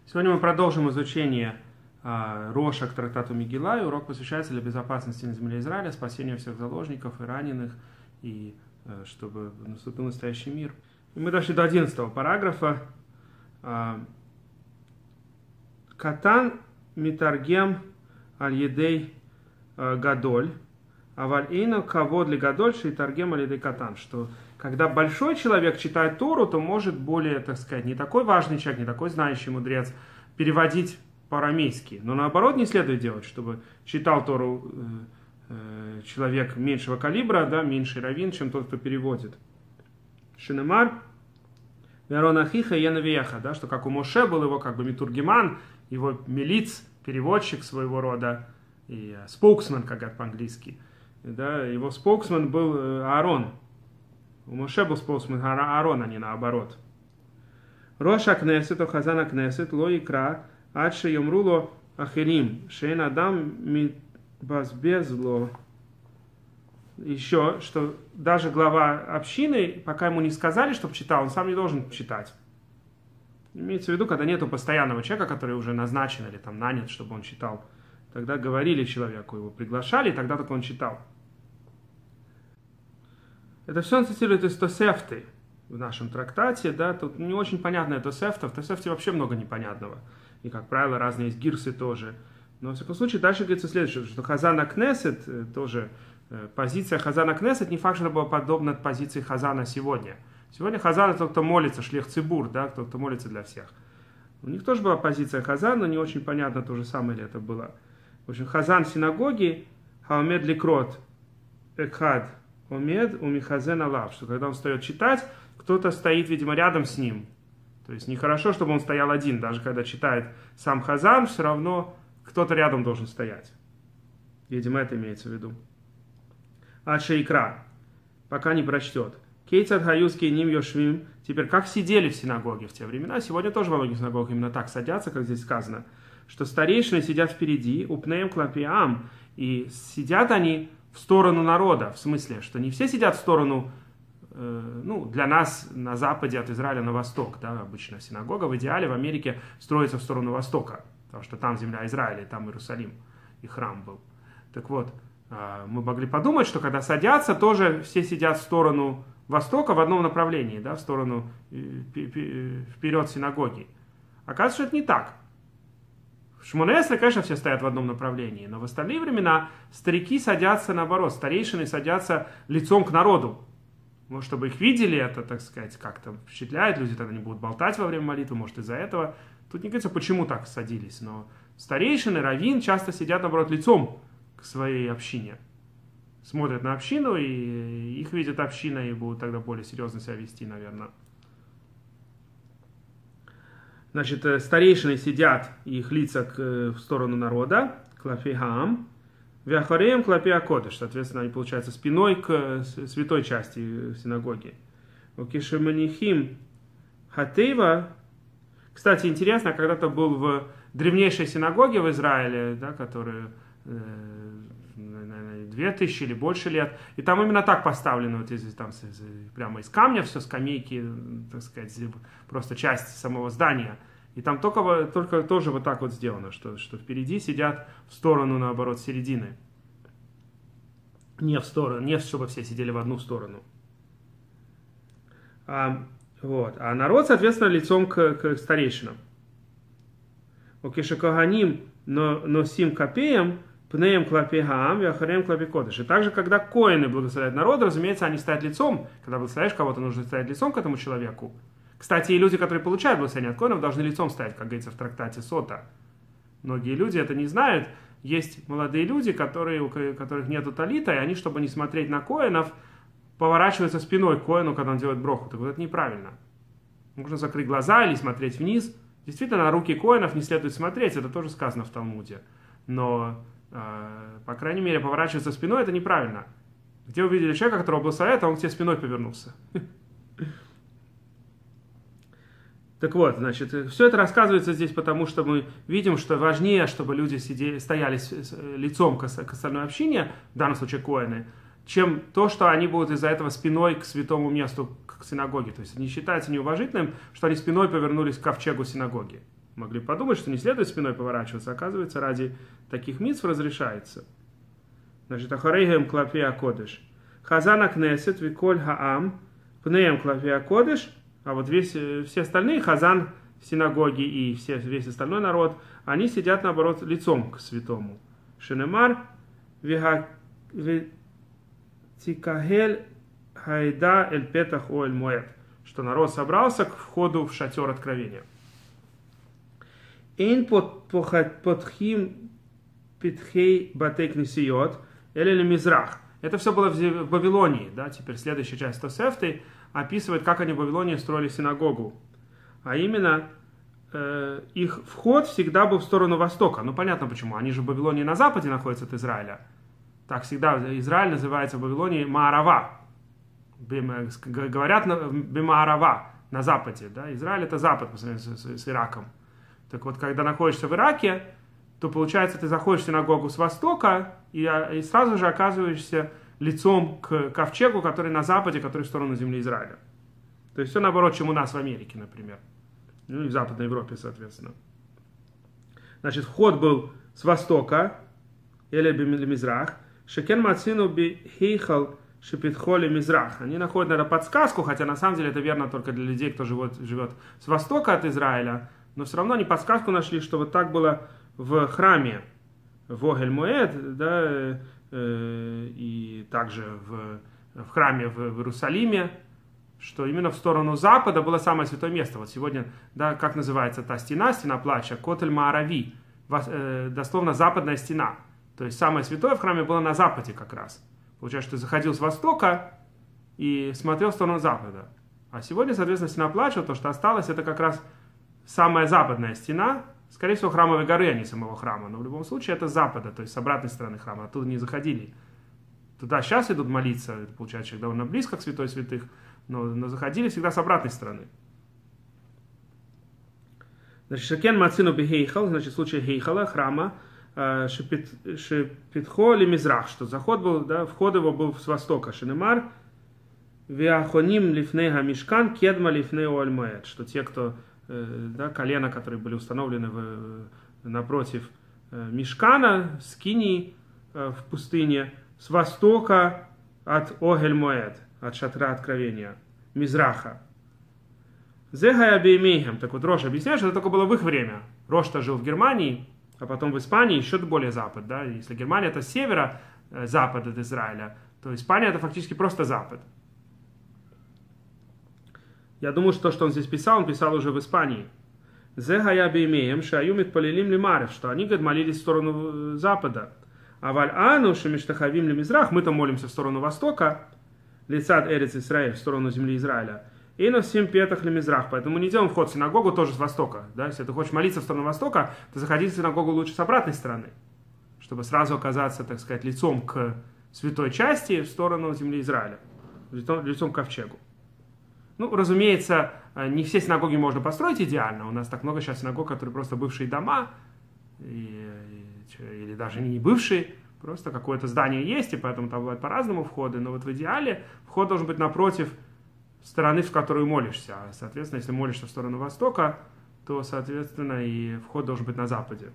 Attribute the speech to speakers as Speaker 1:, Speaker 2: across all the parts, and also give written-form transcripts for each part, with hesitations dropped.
Speaker 1: Сегодня мы продолжим изучение Роша к трактату Мегилла, и урок посвящается для безопасности на земле Израиля, спасению всех заложников и раненых, и чтобы наступил настоящий мир. И мы дошли до 11 параграфа. Катан митаргем аль-едей гадоль, аваль эйна кавод ли гадоль шейтаргем аль-едей катан, что когда большой человек читает Тору, то может более, так сказать, не такой важный человек, не такой знающий мудрец переводить по-арамейски. Но наоборот не следует делать, чтобы читал Тору человек меньшего калибра, да, меньший раввин, чем тот, кто переводит. Шинемар, Верон Ахиха и Янавиеха, да, что как у Моше был его как бы митургиман, его милиц, переводчик своего рода, и споксмен, как говорят по-английски. Да, его споксмен был Аарон. У Моше был споксмен Аарон, а не наоборот. Роша кнесет, охазана кнесет, ло икра, адше йомруло ахерим, шейн адам митбазбезло. Еще, что даже глава общины, пока ему не сказали, чтобы читал, он сам не должен читать. Имеется в виду, когда нету постоянного человека, который уже назначен или там нанят, чтобы он читал. Тогда говорили человеку, его приглашали, и тогда только он читал. Это все он цитирует из Тосефты в нашем трактате, да, тут не очень понятно это Тосефта, в Тосефте вообще много непонятного, и, как правило, разные есть гирсы тоже. Но, во всяком случае, дальше говорится следующее, что Хазана Кнесет, тоже позиция Хазана Кнесет, не факт, что была подобна позиции Хазана сегодня. Сегодня Хазан это тот, кто молится, шлех цибур, да, тот, кто молится для всех. У них тоже была позиция Хазана, но не очень понятно, то же самое ли это было. В общем, Хазан в синагоге, Хаомед ликрот, Экхад, Омед у Михазен Алав, что когда он встает читать, кто-то стоит, видимо, рядом с ним. То есть нехорошо, чтобы он стоял один. Даже когда читает сам Хазан, все равно кто-то рядом должен стоять. Видимо, это имеется в виду. Ачейкра, пока не прочтет. Кейцад хаюский ним йошвим. Теперь, как сидели в синагоге в те времена, сегодня тоже во многих синагогах именно так садятся, как здесь сказано, что старейшины сидят впереди, упнеем клапиам, и сидят они в сторону народа, в смысле, что не все сидят в сторону, для нас на западе от Израиля на восток, да, обычно синагога в идеале в Америке строится в сторону востока, потому что там земля Израиля, там Иерусалим, и храм был. Так вот, мы могли подумать, что когда садятся, тоже все сидят в сторону востока в одном направлении, да, в сторону вперед синагоги. Оказывается, что это не так. В Шмоне-Эсре, конечно, все стоят в одном направлении, но в остальные времена старики садятся наоборот, старейшины садятся лицом к народу. Может, чтобы их видели, это, так сказать, как-то впечатляет, люди тогда не будут болтать во время молитвы, может, из-за этого. Тут не говорится, почему так садились, но старейшины, раввин часто сидят, наоборот, лицом к своей общине. Смотрят на общину, и их видят община, и будут тогда более серьезно себя вести, наверное. Значит, старейшины сидят, и их лица в сторону народа, клафи хаам, вяхареем клафи акодыш, соответственно, они, получается, спиной к святой части синагоги. Окишеманихим хатеева. Кстати, интересно, когда-то был в древнейшей синагоге в Израиле, да, которая 2000 или больше лет, и там именно так поставлено, вот здесь, там, прямо из камня все, скамейки, так сказать, просто часть самого здания. И там только тоже вот так вот сделано, что впереди сидят в сторону, наоборот, середины. Не в сторону, не чтобы все сидели в одну сторону. А народ, соответственно, лицом к старейшинам. Окешекаганим носим капеем, пнеем клапе хаам, вяхареем клапе кодыш. И также, когда коэны благословляют народ, разумеется, они стоят лицом. Когда благословляешь кого-то, нужно стоять лицом к этому человеку. Кстати, и люди, которые получают благословение от коэнов, должны лицом стоять, как говорится в трактате Сота. Многие люди это не знают. Есть молодые люди, у которых нету талита, и они, чтобы не смотреть на коэнов, поворачиваются спиной к коэну, когда он делает броху. Так вот это неправильно. Нужно закрыть глаза или смотреть вниз. Действительно, на руки коэнов не следует смотреть, это тоже сказано в Талмуде. Но, по крайней мере, поворачиваться спиной это неправильно. Где вы видели человека, которого благословляет, а он к тебе спиной повернулся? Так вот, значит, все это рассказывается здесь, потому что мы видим, что важнее, чтобы люди стояли лицом к остальной общине, в данном случае коэны, чем то, что они будут из-за этого спиной к святому месту, к синагоге. То есть не считается неуважительным, что они спиной повернулись к ковчегу синагоги. Могли подумать, что не следует спиной поворачиваться. Оказывается, ради таких мицв разрешается. Значит, ахарейгем клапея кодыш. Хазана кнесет виколь хаам пнеем клапея кодыш. А вот все остальные, хазан синагоги и весь остальной народ, они сидят, наоборот, лицом к святому. Шенемар витикахель хайда эль петах оэль моэд. Что народ собрался к входу в шатер откровения. Эйн подхим питхей батей кнесиот эль мизрах. Это все было в Вавилонии. Да? Теперь следующая часть Тосефты описывает, как они в Вавилонии строили синагогу. А именно, их вход всегда был в сторону востока. Ну, понятно почему. Они же в Вавилонии на западе находятся от Израиля. Так всегда Израиль называется в Вавилонии Маарава. Говорят Бимаарава, на западе. Да? Израиль это запад по сравнению с Ираком. Так вот, когда находишься в Ираке, то получается, ты заходишь в синагогу с востока и сразу же оказываешься лицом к ковчегу, который на западе, который в сторону земли Израиля. То есть все наоборот, чем у нас в Америке, например. Ну и в Западной Европе, соответственно. Значит, вход был с востока, или мизрах, шекен мацину би хейхал шепитхоли мизрах. Они находят, наверное, подсказку, хотя на самом деле это верно только для людей, кто живет с востока от Израиля, но все равно они подсказку нашли, что вот так было в храме в Огель-Моэд, да, и также в храме в Иерусалиме, что именно в сторону запада было самое святое место. Вот сегодня, да, как называется та стена, стена плача, Котель Маарави, дословно западная стена. То есть самое святое в храме было на западе как раз. Получается, что ты заходил с востока и смотрел в сторону запада. А сегодня, соответственно, стена плача, то, что осталось, это как раз самая западная стена, скорее всего, храмовой горы, а не самого храма. Но в любом случае это с запада, то есть с обратной стороны храма. Оттуда не заходили. Туда сейчас идут молиться, получается, человек довольно близко к святой святых, но заходили всегда с обратной стороны. Значит, шекен мацину бихейхал, значит, в случае хейхала, храма, шепитхо ли мизрах, что заход был, да, вход его был с востока. Шенемар, виахоним лифнега мишкан, кедма лифнео альмоэд, что те, кто, да, колена, которые были установлены напротив мишкана, скинии в пустыне, с востока от Огель-Моэд, от шатра откровения, Мизраха. Зегая беймейхем. Так вот, Рош объясняет, что это только было в их время. Рош-то жил в Германии, а потом в Испании еще более запад. Да? Если Германия это с севера, запад от Израиля, то Испания это фактически просто запад. Я думаю, что то, что он здесь писал, он писал уже в Испании. Зегая беймейхем, шаюмит полилим лимарев, что они, говорит, молились в сторону запада. А валь-ану шемиштахавим ли мизрах, мы-то молимся в сторону востока, лицат Эрец Исраэль, в сторону земли Израиля. И на всем петах ли мизрах, поэтому не делаем вход в синагогу тоже с востока. Да? Если ты хочешь молиться в сторону востока, то заходи в синагогу лучше с обратной стороны, чтобы сразу оказаться, так сказать, лицом к святой части в сторону земли Израиля, лицом к ковчегу. Ну, разумеется, не все синагоги можно построить идеально. У нас так много сейчас синагог, которые просто бывшие дома, или даже не бывшие, просто какое-то здание есть, и поэтому там бывают по-разному входы, но вот в идеале вход должен быть напротив стороны, в которую молишься. А, соответственно, если молишься в сторону востока, то, соответственно, и вход должен быть на западе.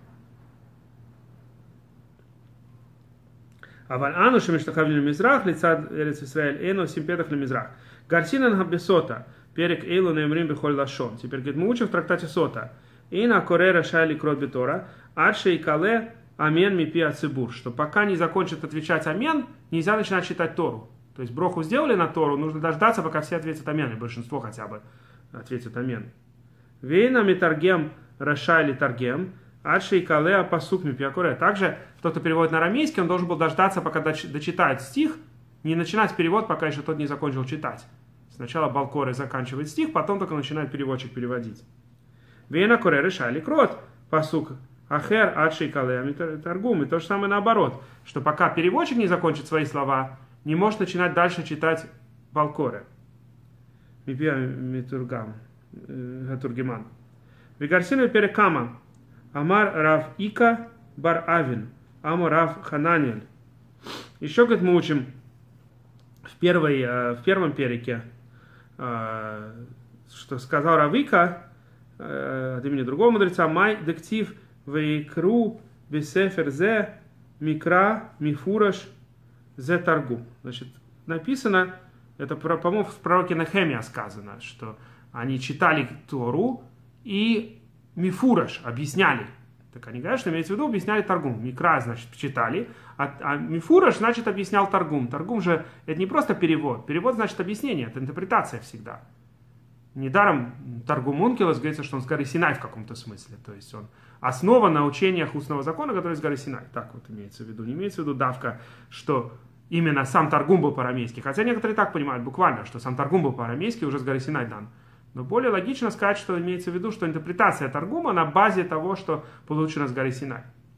Speaker 1: Аваль ану шемиштахавли мизрах, лицад Эрец Исраэль, эйну симпетах ли мизрах. Гарсинан габбесота, перек эйлу наимрим бихоль лашон. Теперь, говорит, мы учим в трактате Сота. Эйна корера шайли крот бетора, адше и кале амен мипи ацибур. Что пока не закончат отвечать амен, нельзя начинать читать Тору. То есть броху сделали на Тору, нужно дождаться, пока все ответят амен, и большинство хотя бы ответят амен. Вейна митаргем рашайли таргем, адше и кале апасук мипи акоре. Также тот, кто переводит на арамейский, он должен был дождаться, пока дочитает стих, не начинать перевод, пока еще тот не закончил читать. Сначала Балкоры заканчивает стих, потом только начинает переводчик переводить. Вейна коре решали крот, пасук ахер адшей калеами торгум. И то же самое наоборот, что пока переводчик не закончит свои слова, не может начинать дальше читать Балкоры. Мипия митургам, гатургиман. Вигарсину перекама, амар рав ика бар авин, амо рав хананель. Еще, говорит, мы учим в первом переке, что сказал Рав Ика от имени другого мудреца, май дектив вейкру бесефер зе микра мифураш зе таргум. Значит, написано, это, по-моему, в пророке Нехемия сказано, что они читали Тору и мифураш объясняли. Так они говорят, что имеется в виду, объясняли Таргум. Микра, значит, читали, а мифураш, значит, объяснял Таргум. Таргум же, это не просто перевод. Перевод, значит, объяснение, это интерпретация всегда. Недаром Таргум Ункилос говорится, что он с горы Синай в каком-то смысле. То есть он основан на учениях устного закона, который с горы Синай. Так вот имеется в виду. Не имеется в виду давка, что именно сам Таргум был по-арамейски. Хотя некоторые так понимают буквально, что сам Таргум был по-арамейски, уже с горы Синай дан. Но более логично сказать, что имеется в виду, что интерпретация Таргума на базе того, что получено с горы Синай.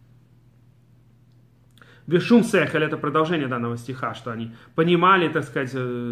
Speaker 1: Вешум сехель — это продолжение данного стиха, что они понимали, так сказать,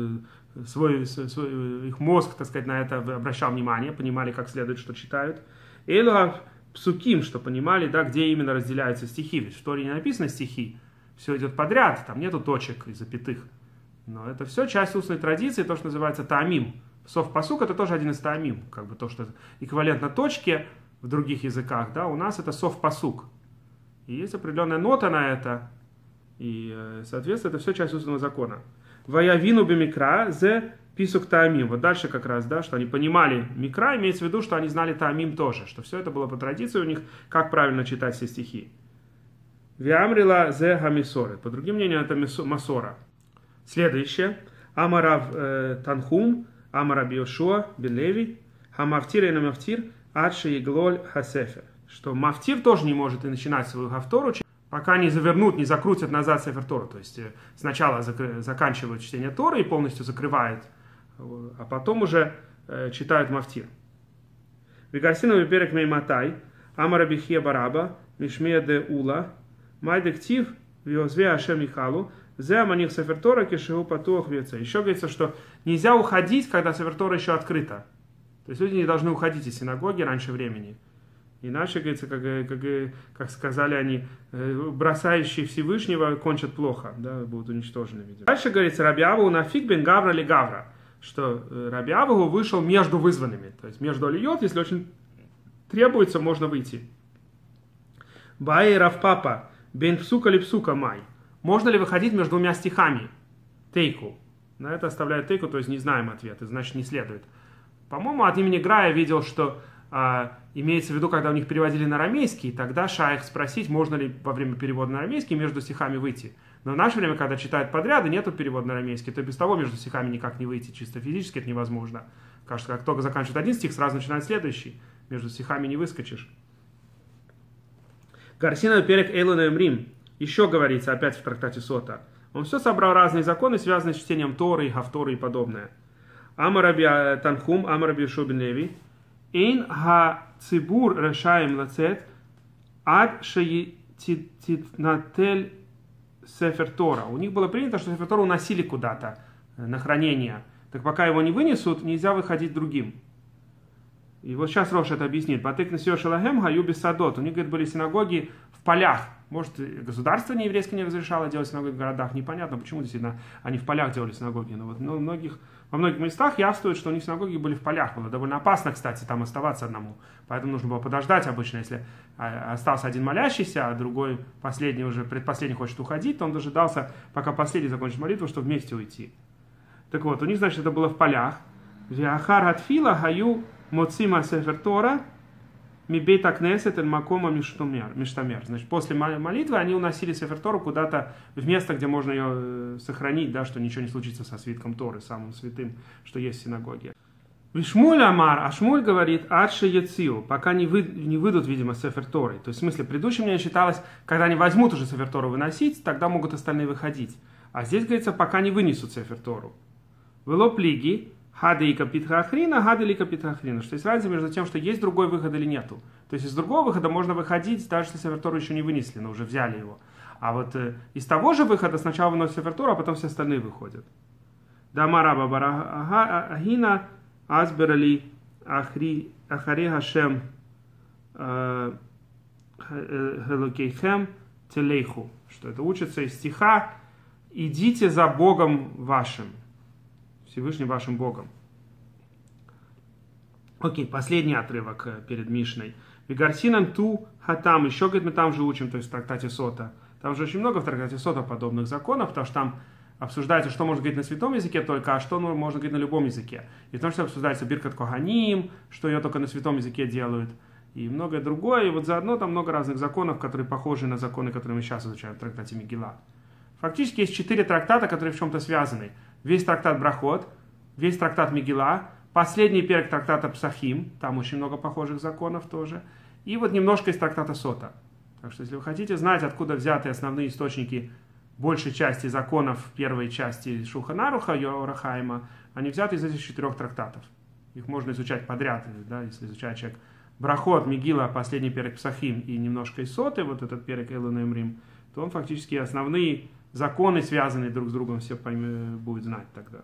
Speaker 1: их мозг, так сказать, на это обращал внимание, понимали, как следует, что читают. Элуа псуким, что понимали, да, где именно разделяются стихи. Ведь в Торе не написано стихи, все идет подряд, там нету точек и запятых. Но это все часть устной традиции, то, что называется таамим. Сов пасук — это тоже один из таамим, как бы то, что эквивалентно точке в других языках, да, у нас это сов пасук. И есть определенная нота на это, и, соответственно, это все часть устного закона. Ваявину бимикра зе писук таамим. Вот дальше как раз, да, что они понимали микра, имеется в виду, что они знали таамим тоже, что все это было по традиции у них, как правильно читать все стихи. Виамрила зе хамисоры. По другим мнениям, это масора. Следующее. Амарав танхум. Амараби Йошуа бен Леви, хамафтир и намафтир, адши иглоль хасефер. Что мафтир тоже не может и начинать свою хавтору, пока не завернут, не закрутят назад сефер Тору. То есть сначала заканчивают чтение Торы и полностью закрывают, а потом уже читают мафтир. Вигарсину виперек мейматай, амараби хе бараба, мишмея де ула, майдектив, виозве ашем михалу, еще говорится, что нельзя уходить, когда сефер Тора еще открыта. То есть люди не должны уходить из синагоги раньше времени. Иначе, говорится, как сказали они, бросающие Всевышнего кончат плохо, да, будут уничтожены, видимо. Дальше говорится, Раби Аву нафиг бен Гавра ли Гавра, что Раби Аву вышел между вызванными. То есть между алиот, если очень требуется, можно выйти. Баи Равпапа бен псука ли псука май. Можно ли выходить между двумя стихами? Тейку. На это оставляют тейку, то есть не знаем ответа, значит не следует. По-моему, от имени Грая видел, что имеется в виду, когда у них переводили на арамейский, тогда шайх спросить, можно ли во время перевода на арамейский между стихами выйти. Но в наше время, когда читают подряд и нету перевода на арамейский, то без того между стихами никак не выйти, чисто физически это невозможно. Кажется, как только заканчивает один стих, сразу начинает следующий. Между стихами не выскочишь. Гарсина перек Эйлуна Эмрим. Еще говорится, опять в трактате Сота. Он все собрал разные законы, связанные с чтением Торы, Хавторы и подобное. Амараби Танхум, Амараби Йошуа бен Леви. Эйн ха цибур решаем лацет ад шеитнатель сефер Тора. У них было принято, что сефер Тора уносили куда-то на хранение. Так пока его не вынесут, нельзя выходить другим. И вот сейчас Рош это объяснит. Батык насио шалахем гаю бессадот. У них, говорит, были синагоги в полях. Может, государство нееврейское не разрешало делать синагоги в городах. Непонятно, почему действительно они в полях делали синагоги. Но вот во многих местах явствует, что у них синагоги были в полях. Было довольно опасно, кстати, там оставаться одному. Поэтому нужно было подождать обычно. Если остался один молящийся, а другой, последний уже, предпоследний хочет уходить, то он дожидался, пока последний закончит молитву, чтобы вместе уйти. Так вот, у них, значит, это было в полях. Виахар хатфила гаю моцима сефер Тора мибейт акнесет эн макома миштамер. Значит, после молитвы они уносили сефер Тору куда-то в место, где можно ее сохранить, да, что ничего не случится со свитком Торы, самым святым, что есть в синагоге. Вишмуль Амар, а Шмуль говорит, адши яциу, пока не выйдут, видимо, сефер Торы. То есть, в смысле, предыдущее мне считалось, когда они возьмут уже сефер Тору выносить, тогда могут остальные выходить. А здесь говорится, пока не вынесут сефер Тору. Вело плиги, хадеика питхахрина, хаделика питхахрина. Что есть разница между тем, что есть другой выход или нету. То есть из другого выхода можно выходить, даже если сефер Тору еще не вынесли, но уже взяли его. А вот из того же выхода сначала выносят сефер Тору, а потом все остальные выходят. Дамараба барахина азберали ахари хашем хелокейхем телейху. Что это учится из стиха «Идите за Богом вашим». Всевышним вашим Богом. Окей, последний отрывок перед Мишной. Вигарсинан ту хатам. Еще, говорит, мы там же учим, то есть в трактате Сота. Там же очень много в трактате Сота подобных законов, потому что там обсуждается, что можно говорить на святом языке только, а что можно говорить на любом языке. И потому что обсуждается Биркат Коганим, что ее только на святом языке делают, и многое другое. И вот заодно там много разных законов, которые похожи на законы, которые мы сейчас изучаем в трактате Мегилла. Фактически есть 4 трактата, которые в чем-то связаны. Весь трактат Брахот, весь трактат Мегилла, последний перек трактата Псахим, там очень много похожих законов тоже, и вот немножко из трактата Сота. Так что, если вы хотите знать, откуда взяты основные источники большей части законов первой части Шулхан Аруха, Ор ха-Хаима, они взяты из этих 4 трактатов. Их можно изучать подряд, да, если изучать человек Брахот, Мегилла, последний перек Псахим и немножко из Соты, вот этот перек Элон Эмрим, то он фактически основные законы, связанные друг с другом, все будет знать тогда.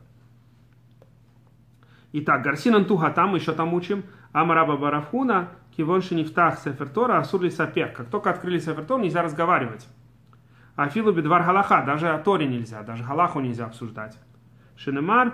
Speaker 1: Итак, Гарсинан Туха, там еще там учим. Амараба Барафхуна, Кивонши Нифтах Сефер Тора, Асурли Сапех. Как только открыли Сефер Тора, нельзя разговаривать. Афилу Бедвар Галаха, даже о Торе нельзя, даже Галаху нельзя обсуждать. Шинемар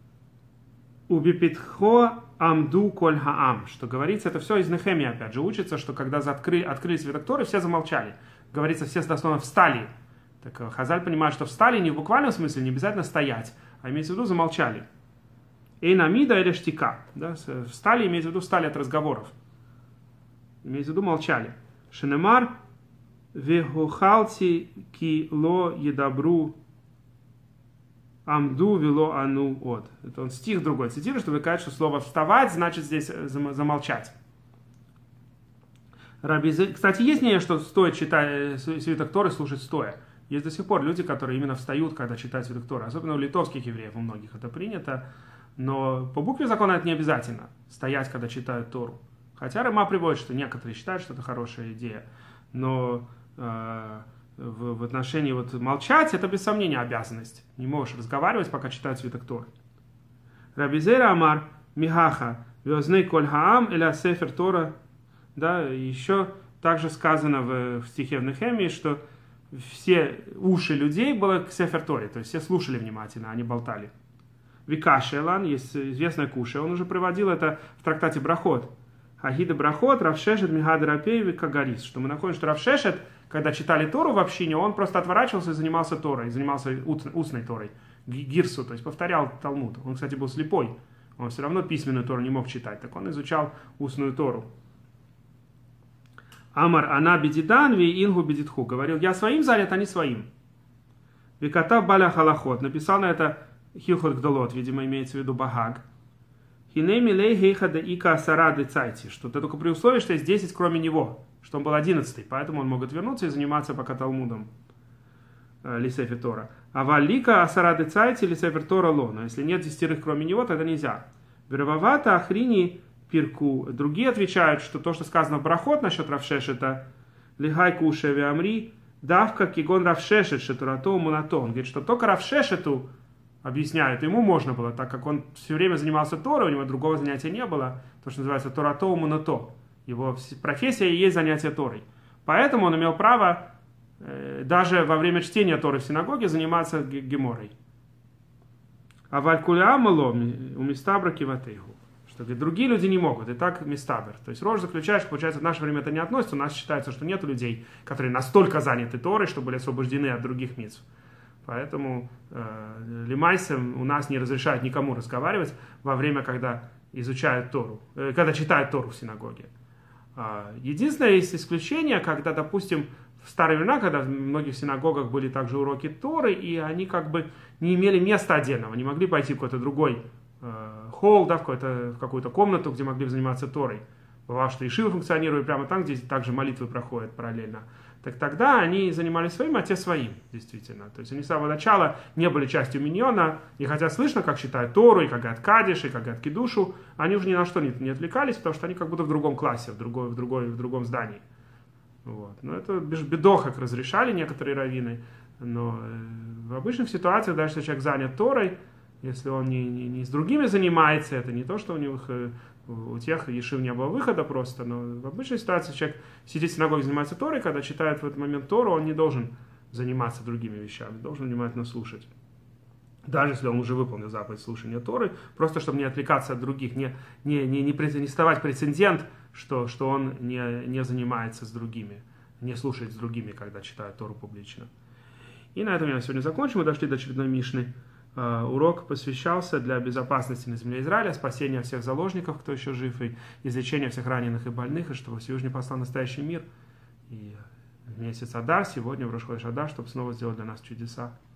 Speaker 1: Убипитхо Амду Коль Хаам. Что говорится, это все из Нехемии, опять же, учится, что когда открыли свиток Торы, все замолчали. Говорится, все дословно встали. Так Хазаль понимает, что встали не в буквальном смысле, не обязательно стоять, а имеется в виду замолчали. Эйнамида или штика. Да? Встали, имеется в виду, встали от разговоров. Имеется в виду, молчали. Шинемар вехухалти ки ло едабру амду вело ану от. Это он стих другой цитирует, чтобы сказать, что слово вставать значит здесь замолчать. Кстати, есть мнение, что стоит читать свиток Торы, слушать стоя. Есть до сих пор люди, которые именно встают, когда читают свиток Торы. Особенно у литовских евреев, у многих это принято. Но по букве закона это не обязательно, стоять, когда читают Тору. Хотя Рама приводит, что некоторые считают, что это хорошая идея. Но в отношении вот, молчать, это без сомнения обязанность. Не можешь разговаривать, пока читают свиток Торы. Рабизера Амар Михаха Веозней Коль Хаам Эля Сефер Тора. Да, еще также сказано в стихе в Нехемии, что все уши людей было к Сефер Торе, то есть все слушали внимательно, а не болтали. Викашелан, есть известная куша, он уже приводил это в трактате Брахот. Хагида Брахот, Равшешет, Мигад Рапей, Викагарис. Что мы находим, что Равшешет, когда читали Тору в общине, он просто отворачивался и занимался Торой, занимался устной Торой, гирсу, то есть повторял Талмуд. Он, кстати, был слепой, он все равно письменную Тору не мог читать, так он изучал устную Тору. Амар ана бедидан ви ингу бедитху. Говорил, я своим занят, а не своим. Викатав баля халахот. Написал на это Хилхот Гдолот, видимо, имеется в виду Багаг. Хинеми лей хейхада ика асарады цайти. Что это только при условии, что есть 10 кроме него. Что он был 11-й. Поэтому он мог вернуться и заниматься пока Талмудом. Лисефер Тора. А валика асарады цайти лисефер Тора ло. Но если нет 10 кроме него, тогда нельзя. Веровавата ахрини пирку. Другие отвечают, что то, что сказано в Брахот насчет Равшешета, лихай кушеви амри, давка кигон Равшешет, шетурато мунато. Он говорит, что только Равшешету объясняют, ему можно было, так как он все время занимался Торой, у него другого занятия не было, то, что называется Торато мунато. Его профессия и есть занятие Торой. Поэтому он имел право даже во время чтения Торы в синагоге заниматься геморой. А валькулямало у мистабра киватейгу. Что другие люди не могут, и так мистабер. То есть рожь заключаешь, получается, в наше время это не относится, у нас считается, что нет людей, которые настолько заняты Торой, что были освобождены от других мицв. Поэтому лимайсам у нас не разрешают никому разговаривать во время, когда изучают Тору, когда читают Тору в синагоге. Единственное, есть исключение, когда, допустим, в старые времена, когда в многих синагогах были также уроки Торы, и они как бы не имели места отдельного, не могли пойти в какой-то другой холл, да, в какую-то комнату, где могли заниматься Торой. Бывало, что ишивы функционируют прямо там, где также молитвы проходят параллельно. Так тогда они занимались своим, а те своим, действительно. То есть они с самого начала не были частью миньона, и хотя слышно, как читают Тору, и как говорят Кадиш, и как говорят Кидушу, они уже ни на что не отвлекались, потому что они как будто в другом классе, в другом здании. Вот. Но это без бедохок разрешали некоторые раввины, но в обычных ситуациях, даже если человек занят Торой, если он не с другими занимается, это не то, что у тех ешив не было выхода просто, но в обычной ситуации человек сидит в синагоге, занимается Торой, когда читает в этот момент Тору, он не должен заниматься другими вещами, должен внимательно слушать. даже если он уже выполнил заповедь слушания Торы, просто чтобы не отвлекаться от других, не ставать прецедент, что он не занимается с другими, не слушает с другими, когда читает Тору публично. И на этом я сегодня закончим. Мы дошли до очередной Мишны. Урок посвящался для безопасности на земле Израиля, спасения всех заложников, кто еще жив, и излечения всех раненых и больных, и чтобы Всевышний послал настоящий мир. И в месяц Адар, сегодня в Рош ходеш Адар, чтобы снова сделать для нас чудеса.